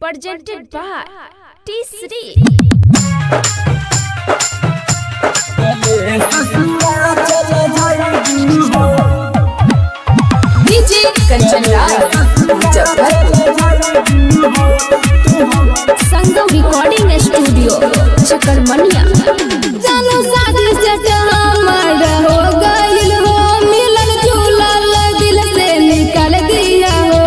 presented by T3. DJ Kanchan Raj, Sangam Recording Studio, Chakarmania. जानो शादी से हमार हो गइल हो, मिलन जुलल दिल से निकल दिया हो।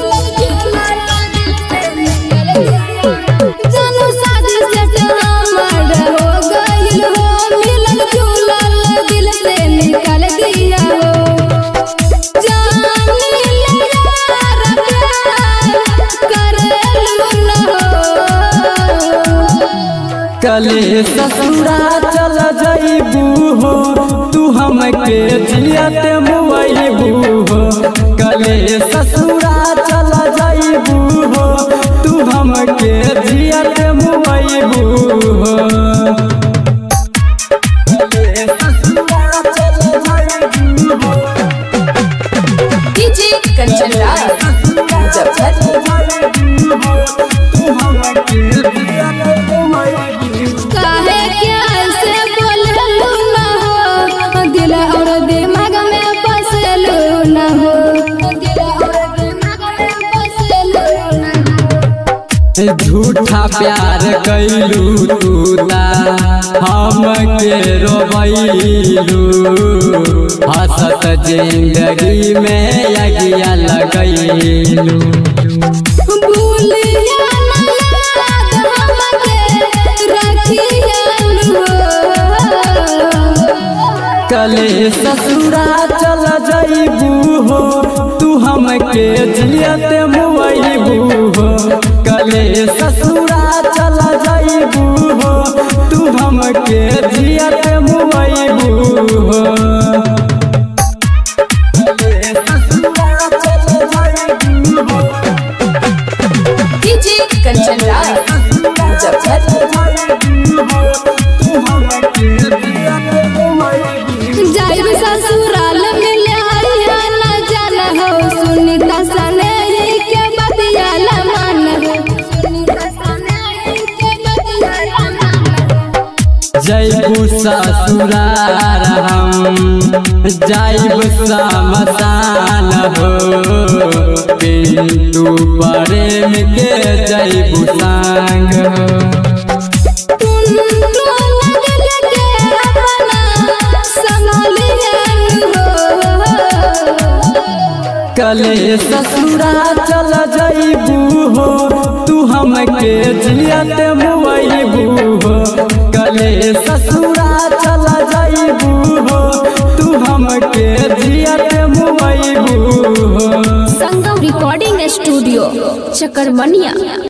जानो शादी से हमार हो गइल हो, मिलन जुलल दिल से निकल दिया हो। कले ससुरा चल जाइबू हो, तू हमके जियते मुआइबू हो। कले ससुरा चल जाइबू हो, तू हमके जियते मुआइबू हो। कले ससुरा चल जाइबू हो। DJ Kanchan Raj, काहे क्या से बोललू ना हो, दिल और दिमाग में बसलू ना हो। दिल और दिमाग में बसलू ना हो। झूठा प्यार कैलू तू ता हमके रोबैलू, हंसत जिंदगी में अगिया लगैलू। भूलिया ना याद हमके रखियन हो। कले ससुरा चल जाइबू हो, तू हमके जियते मुआइबू हो। कले ससुरा चल जाइबू हो, तू हमके जियते मुआइबू हो। कले ससुरा चल जाइबू हो। DJ Kanchan Raj, जाइब ससुराल मिले आइया न जान हो, सुनीता सने के बतियाल मन हो। सुनीता सने के बतियाल मन हो। जाइबू ससुरार हम जाइब समसान हो, पिंटू प्रेम के जाइबू संग हो। कले ससुरा चल जाइबू हो, तू हमके जियते मुआइबू हो। कले ससुरा चल जाइबू हो, तू हमके जियते मुआइबू हो। Sangam Recording Studio, Chakarmania.